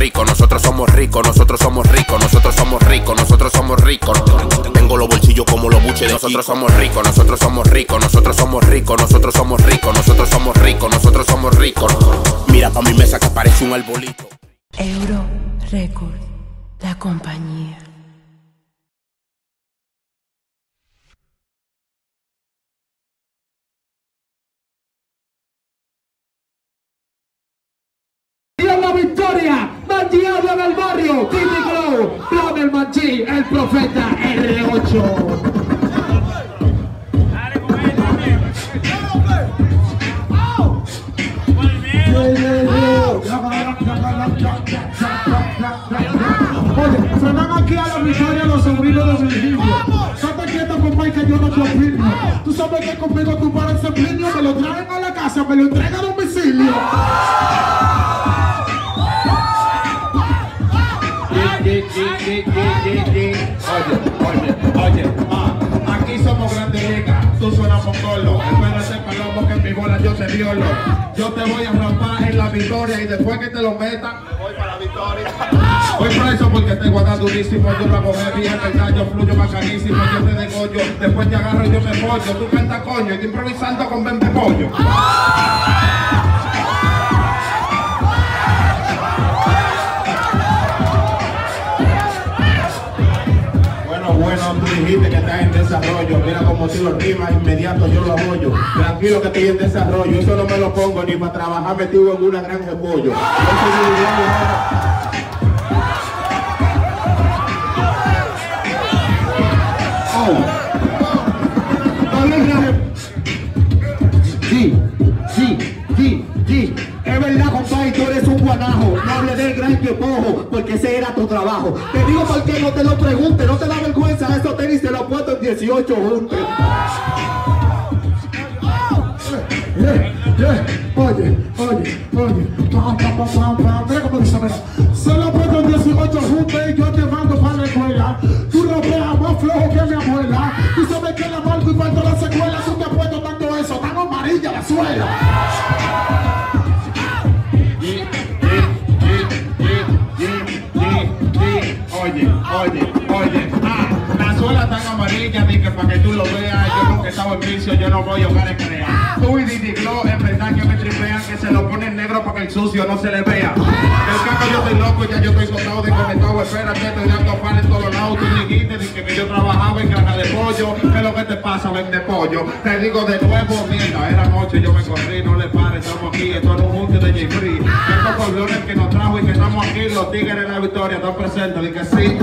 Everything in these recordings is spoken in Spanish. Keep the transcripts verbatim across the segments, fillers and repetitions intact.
ricos, nosotros somos ricos, nosotros somos ricos, nosotros somos ricos, nosotros somos ricos. Tengo los bolsillos como los buches de nosotros somos ricos, nosotros somos ricos, nosotros somos ricos, nosotros somos ricos, nosotros somos ricos, nosotros somos ricos. Mira pa' mi mesa que parece un arbolito. Euro Record, la compañía. La victoria, Manji habla en el barrio, Titi Glow, Plan el Manji, el profeta R ocho. Oye, frenan aquí a la victoria los sobrinos de Virgilio. Estate quieto, compadre, que yo no te opino. Tú sabes que conmigo tú paras el niño, me lo traen a la casa, me lo entregan a domicilio. Oye, oye, oye, ah, aquí somos grandes ligas, tú suenas mongolo. Espérate, palomo, que en mi bola yo te violo. Yo te voy a rampar en la victoria y después que te lo metan, voy para la victoria. Voy preso porque te guardas durísimo, yo lo hago heavy, en verdad yo fluyo bacanísimo, yo te degollo, después te agarro y yo me pollo. Tú cantas coño y te improvisando con veinte pollo. Bueno, tú dijiste que estás en desarrollo. Mira como si lo rimas inmediato yo lo apoyo. Tranquilo que estoy en desarrollo. Eso no me lo pongo ni para trabajar metido en una granja de pollo. Sí, sí, sí, sí. Es verdad, compadre, tú eres un guanajo. No hable del gran que pojo, porque ese era tu trabajo. Te digo porque no te lo pregunte, no te da vergüenza. Esos tenis te los puesto en dieciocho juntos. Oye, oye, oye. Mira cómo dice, mira. Se lo puesto en dieciocho juntos y yo te mando para la escuela. Tú rapeas más flojo que mi abuela. Tú sabes que la marco y falta la secuela. Tú te has puesto tanto eso, tan amarilla la suela. Oye, oye, oye, ah, la suela tan amarilla, di que para que tú lo veas, yo nunca he estado en vicio, yo no voy a jugar en crear. Tú y Titi Glow, en verdad que me tripean, que se lo ponen negro para que el sucio no se le vea. El caco yo estoy loco, ya yo estoy soltado, desconectado, espérate, estoy dando pan en todos lados. Tú dijiste que, que yo trabajaba en granja de pollo, ¿qué es lo que te pasa, vende pollo? Te digo de nuevo, mierda, era noche, yo me corrí, no le pares, estamos aquí, esto es un junte de J Free. Estos colores que nos trajo y que estamos aquí, los tigres de la victoria, están presentes, di que sí.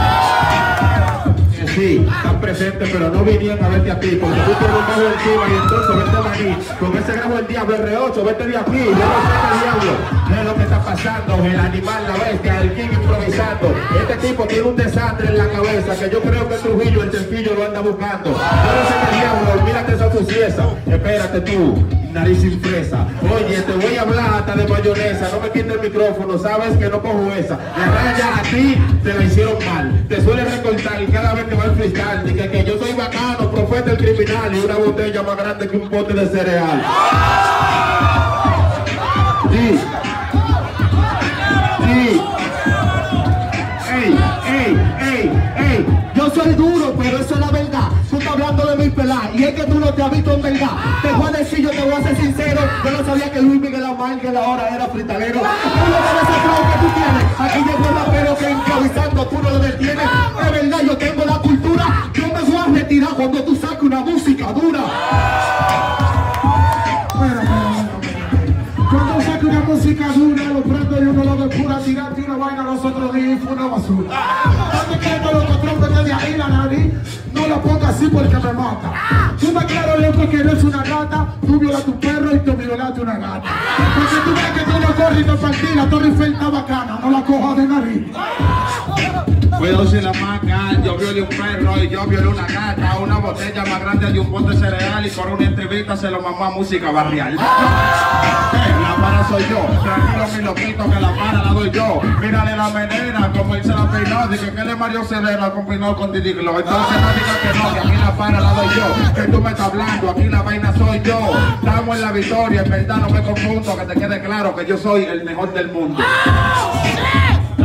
Sí, están presentes, pero no vinieron a verte a ti, porque tú tienes un bajo encima y entonces vete a aquí. Con ese grabo el diablo R ocho, vete de aquí, yo no sé qué diablo. ¿Qué es lo que está pasando? El animal, la bestia, el king improvisando. Este tipo tiene un desastre en la cabeza, que yo creo que Trujillo, el sencillo, lo anda buscando. Yo no sé qué diablo, mírate esa suciesa. Espérate tú, nariz sin fresa. Oye, te voy a hablar hasta de mayonesa, no me quites el micrófono, sabes que no cojo esa. La raya a ti te la hicieron mal, te suele recortar y cada vez que va el freestyle, dice que yo soy bacano, profeta el criminal y una botella más grande que un bote de cereal. Sí. Sí. Ey, ey, ey, ey. Yo soy duro, pero eso es la verdad. Tú estás hablando de mi pelá y es que tú no te has visto en verdad. Te voy a decir, yo te voy a ser sincero. Yo no sabía que Luis Miguel Amar, que ahora era fritalero. Tú no ves ese flow que tú tienes. Aquí llegó el rapero que improvisando tú no lo detienes. Es verdad, yo tengo la cultura. Yo me voy a retirar cuando tú saques una música dura. Cuando saque una música dura, lo prendo y uno lo depura, tirarte una vaina los otros días y fue una basura. Date que esto lo controlo desde ahí la nariz, no lo pongas así porque me mata. Tú me claro loco que eres una gata, tú violas a tu perro y tú violaste una gata. Porque tú ves que tú no corres y no partís, la Torre Eiffel está bacana, no la cojas de nariz. Cuidado si la maca, yo violé un perro y yo violé una gata, una botella más grande de un bote de cereal y por una entrevista se lo mamó a música barrial. La para soy yo, tranquilo mi loquito que la para la doy yo. Mírale la menera como él se la peinó, dije que le Mario Severa combinó con Titi Glow. Entonces no digas que no, que aquí la para la doy yo. Que tú me estás hablando, aquí la vaina soy yo. Estamos en la victoria, en verdad no me confundo, que te quede claro que yo soy el mejor del mundo.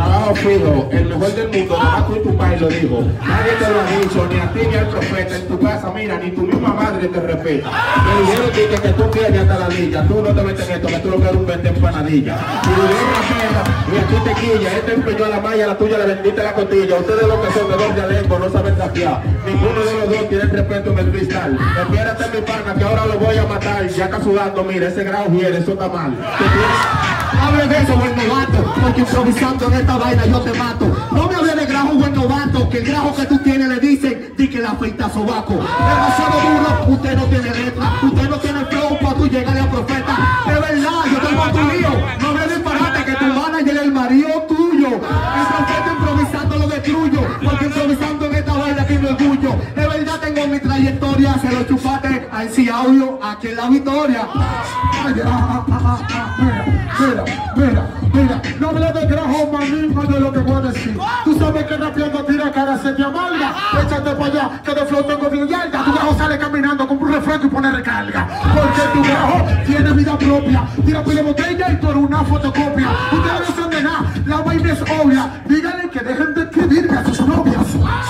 trabajo fijo, el mejor del mundo, nada más tú y tu padre lo dijo. Nadie te lo ha dicho, ni a ti ni al profeta. En tu casa, mira, ni tu misma madre te respeta. Me dijeron que, que tú tienes hasta la lilla, tú no te metes en esto, que tú lo que eres un vende empanadilla. Y le dio una pena, y aquí te quilla, este empeñó la malla, la tuya le vendiste la costilla. Ustedes los que son de dos de lengua no saben trapear. Ninguno de los dos tiene respeto en el cristal. Espérate mi pana, que ahora lo voy a matar. Ya está sudando, mira, ese grado viene, eso está mal. Hable de eso, buen novato, porque improvisando en esta vaina yo te mato. No me hable de grajo, buen novato, que el grajo que tú tienes le dicen, di que la afeita sobaco. Demasiado duro, usted no tiene letra, usted no tiene flow para tú llegarle a profeta. De verdad, yo tengo tu lío, no me disparate que tu manager es el marido tuyo. El profeta improvisando lo destruyo, porque improvisando en esta vaina aquí me orgullo. De verdad tengo mi trayectoria, se lo chupate a ese audio, aquí en la victoria. Ay, ah, ah, ah, ah, mira, mira, mira, no hables de grajo, manín, de lo que voy a decir. Tú sabes que rapeando tira cara, se te amarga. Échate para allá, que de flow tengo bien yarda. Tu grajo sale caminando con un refresco y pone recarga. Porque tu grajo tiene vida propia. Tira pile botella y tú eres una fotocopia. Ustedes no son de nada, la vaina es obvia. Díganle que dejen de escribirme a sus novias.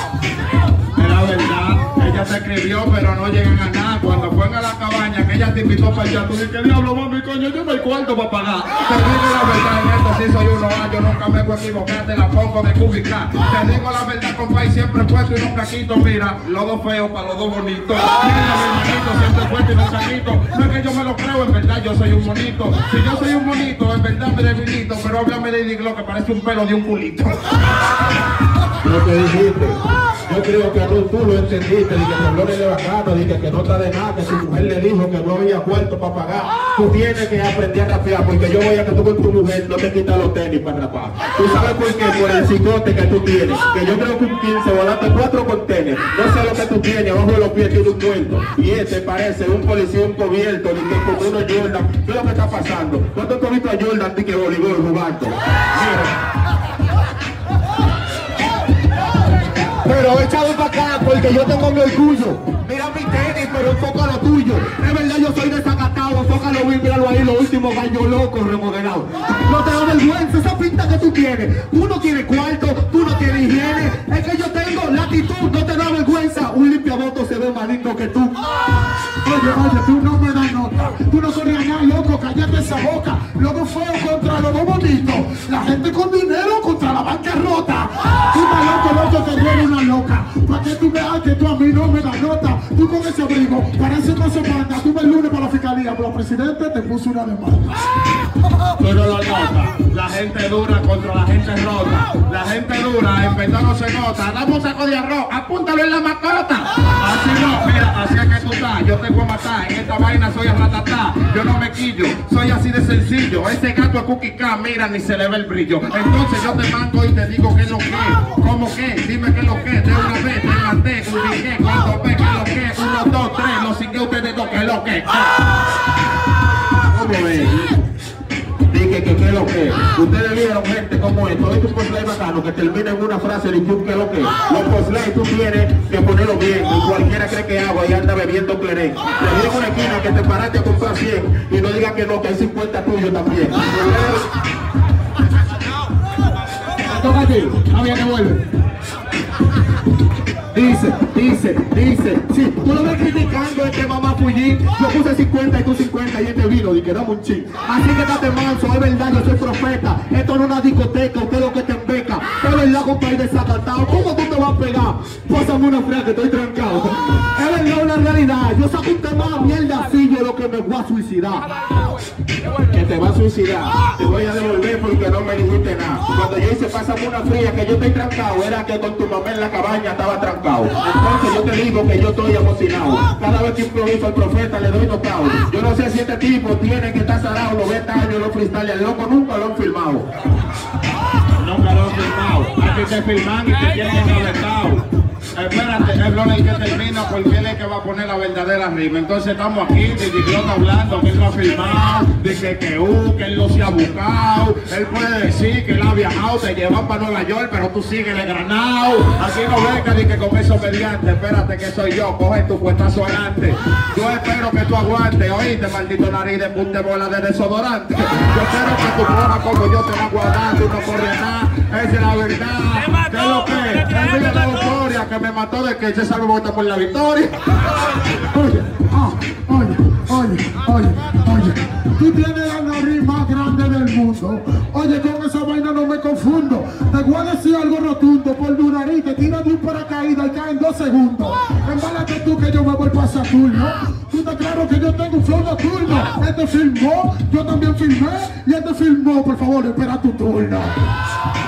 Era verdad, ella te escribió, pero no llegan a nada. Cuando fueron a la cabaña, que ella te invitó para allá, tú dices, ¿qué diablo, mami, coño? Yo no hay cuarto para pagar. Te digo la verdad, en esto sí soy uno A, yo nunca me voy a equivocar, te la pongo de cubicar. Te digo la verdad, compa, y siempre puesto y nunca quito. Mira, los dos feos para los dos bonitos. Mira, mi hermanito, siempre puesto y nunca quito. No es que yo me lo creo, en verdad yo soy un bonito. Si yo soy un bonito, en verdad me debilito, pero háblame de Diglo que parece un pelo de un culito. Lo que dijiste, yo creo que tú, tú lo entendiste, dije que Flores de bacano, dije que no está de nada, que su mujer le dijo que no había puerto para pagar. Tú tienes que aprender a rapear, porque yo voy a que tú con tu mujer no te quitas los tenis para rapar. ¿Tú sabes por qué? Por el cicote que tú tienes, que yo creo que un quince volaste cuatro contenes. No sé lo que tú tienes, abajo de los pies tiene un muerto. Y este parece un policía encubierto, ni que como uno Jordan. ¿Qué es lo que está pasando? ¿Cuánto tú has visto a Jordan de que voleibol jugando? Mira. Pero echado para acá porque yo tengo mi orgullo. Mira mi tenis, pero enfoca lo tuyo. Es verdad, yo soy desacatado. Enfócalo bien, míralo ahí, los últimos gallos locos remodelados. No te da vergüenza esa pinta que tú tienes. Tú no tienes cuarto, tú no tienes higiene. Es que yo tengo latitud, no te da vergüenza. Un limpiaboto se ve más lindo que tú. Oye, oye, tú no me das nota. Tú no corrías nada, loco, cállate esa boca. Los dos feos contra los dos bonitos. La gente con dinero contra la bancarrota. Tú estás loco, loco, que tú eres una loca. Para que tú veas que tú a mí no me das nota. Tú con ese abrigo, parece no se manda. Tú ves el lunes para la fiscalía, pero el presidente te puso una demanda. Tú no lo notas. La gente dura contra la gente rota. La gente dura, en verdad no se nota. Dame un saco de arroz, apúntalo en la macota. Así no, mira, así es que tú estás. Yo te voy a matar, en esta vaina soy a ratatá. Yo no me quillo, soy así de sencillo. Ese gato es cookie can, mira, ni se le ve el brillo. Entonces yo te mango y te digo que es lo que. ¿Cómo que? Dime qué es lo que. De una vez te maté, ubiqué, cuando ve que es lo que. Uno, dos, tres, lo sigue ustedes dos, que es lo que. ¿Cómo ves? Dije que qué es lo que. Ustedes vieron gente como esto. Todo este postplay bacano que termina en una frase de que es lo que. Los postplay tú tienes que ponerlo bien. Y cualquiera cree que agua y anda bebiendo clerén. Te viene en una esquina que te paraste a comprar cien y no digas que no, que hay cincuenta tuyos también. Toca a ti, había que vuelve. Dice, dice, dice, sí, tú lo ves criticando este mamá Fullín. Yo puse cincuenta y tú cincuenta y este vino, di que dame un ching. Así que date manso, es verdad, yo soy profeta. Esto no es una discoteca, usted lo que te embeca. Es verdad, compadre desacatado, ¿cómo tú te vas a pegar? Pásame una fría que estoy trancado. Es verdad, una realidad, yo saco un tema mierda así, yo lo que me voy a suicidar. Que te va a suicidar, te voy a devolver porque no me dijiste nada. Cuando yo hice pásame una fría que yo estoy trancado, era que con tu mamá en la cabaña estaba trancado. Entonces yo te digo que yo estoy emocionado. Cada vez que improviso al profeta le doy notado. Yo no sé si este tipo tiene que estar zarado, noventa años, los freestyle, el loco nunca lo han filmado. Nunca lo han filmado. Aquí te filman y te tienen engavetado. Espérate, es Blon el que termina porque él es el que va a poner la verdadera rima. Entonces estamos aquí, Diglón hablando, que él no ha filmado, dice que uh, que él no se ha buscado. Él puede decir que él ha viajado, te llevan para Nueva York, pero tú sigues de granado. Así no venga ni que con eso mediante. Espérate que soy yo, coge tu puestazo adelante. Yo espero que tú aguantes, oíste, maldito nariz de punte bola de desodorante. Yo espero que tu coja como yo te va a guardar, tú no corres nada, esa es la verdad. ¿Qué es lo que? El día de la euforia que me mató de que se salve vota por la victoria. Oye, ah, oye, oye, oye, oye. Tú tienes la nariz más grande del mundo. Oye, con esa vaina no me confundo. Te voy a decir algo rotundo. Por tu nariz te tiras de un paracaídas y cae en dos segundos. Embálate tú que yo me voy para Saturno. Tú te claro que yo tengo un flow nocturno. Este filmó, yo también filmé. Y este filmó, por favor, espera tu turno.